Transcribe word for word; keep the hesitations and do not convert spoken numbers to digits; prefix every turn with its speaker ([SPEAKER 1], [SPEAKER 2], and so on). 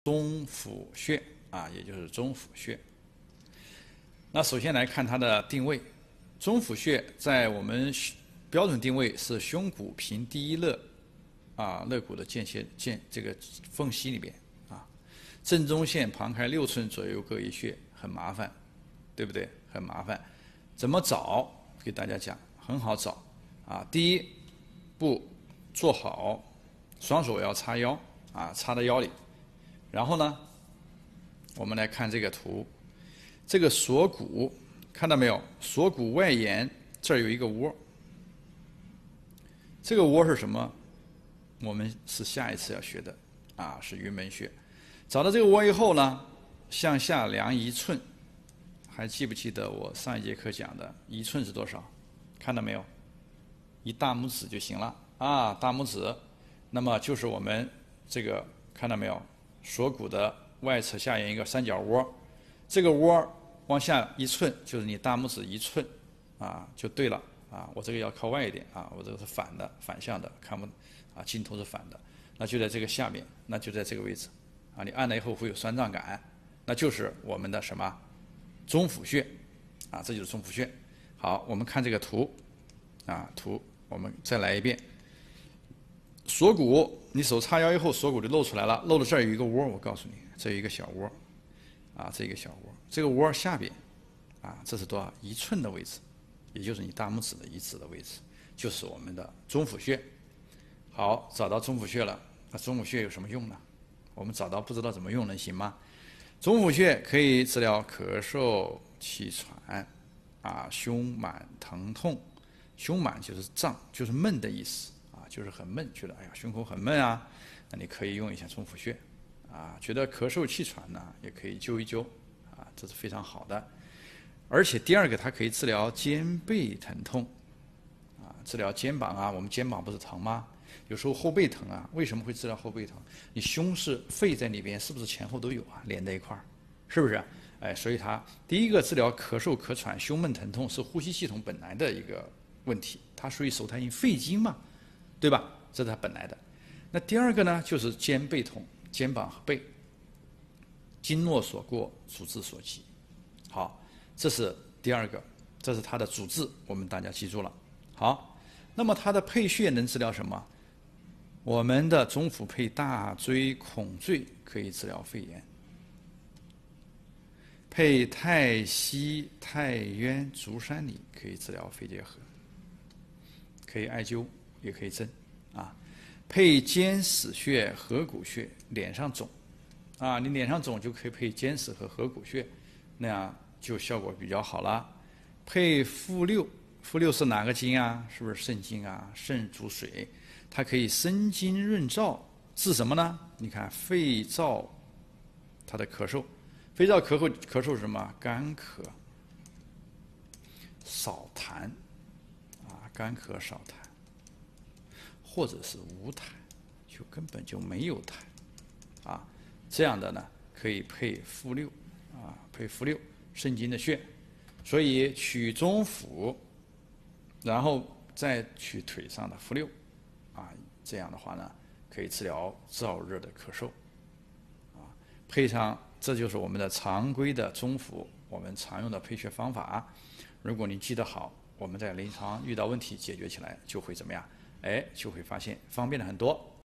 [SPEAKER 1] 中府穴啊，也就是中府穴。那首先来看它的定位，中府穴在我们标准定位是胸骨平第一肋啊肋骨的间歇间这个缝隙里边啊，正中线旁开六寸左右各一穴，很麻烦，对不对？很麻烦，怎么找？给大家讲，很好找啊。第一步做好，双手要叉腰啊，叉到腰里。然后呢，我们来看这个图，这个锁骨看到没有？锁骨外沿这儿有一个窝，这个窝是什么？我们是下一次要学的啊，是云门穴。找到这个窝以后呢，向下量一寸，还记不记得我上一节课讲的一寸是多少？看到没有？一大拇指就行了啊，大拇指，那么就是我们这个看到没有？锁骨的外侧下沿一个三角窝，这个窝往下一寸，就是你大拇指一寸，啊，就对了啊。我这个要靠外一点啊，我这个是反的，反向的，看不啊，镜头是反的，那就在这个下面，那就在这个位置啊。你按了以后会有酸胀感，那就是我们的什么中府穴啊，这就是中府穴。好，我们看这个图啊，图我们再来一遍。锁骨，你手叉腰以后，锁骨就露出来了，露到这儿有一个窝，我告诉你，这有一个小窝，啊，这一个小窝，这个窝下边，啊，这是多少？一寸的位置，也就是你大拇指的一指的位置，就是我们的中府穴。好，找到中府穴了，那中府穴有什么用呢？我们找到不知道怎么用能行吗？中府穴可以治疗咳嗽、气喘，啊，胸满疼痛，胸满就是胀，就是闷的意思。就是很闷，觉得哎呀胸口很闷啊，那你可以用一下中府穴，啊，觉得咳嗽气喘呢，也可以灸一灸，啊，这是非常好的。而且第二个，它可以治疗肩背疼痛，啊，治疗肩膀啊，我们肩膀不是疼吗？有时候后背疼啊，为什么会治疗后背疼？你胸是肺在里边，是不是前后都有啊？连在一块儿，是不是？哎，所以它第一个治疗咳嗽、咳喘、胸闷疼痛是呼吸系统本来的一个问题，它属于手太阴肺经嘛。对吧？这是它本来的。那第二个呢，就是肩背痛，肩膀和背，经络所过，主治所及。好，这是第二个，这是它的主治，我们大家记住了。好，那么它的配穴能治疗什么？我们的中府配大椎、孔椎可以治疗肺炎，配太溪、太渊、足三里可以治疗肺结核，可以艾灸。也可以针，啊，配肩矢穴、合谷穴，脸上肿，啊，你脸上肿就可以配肩矢和合谷穴，那样就效果比较好了。配复六，复六是哪个经啊？是不是肾经啊？肾主水，它可以生津润燥，治什么呢？你看肺燥，它的咳嗽，肺燥咳嗽咳嗽是什么？干咳，少痰，啊，干咳少痰。或者是无痰，就根本就没有痰，啊，这样的呢可以配复六，啊，配复六肾经的穴，所以取中府，然后再取腿上的复六，啊，这样的话呢可以治疗燥热的咳嗽，啊，配上这就是我们的常规的中府，我们常用的配穴方法。如果你记得好，我们在临床遇到问题解决起来就会怎么样？哎，就会发现方便了很多。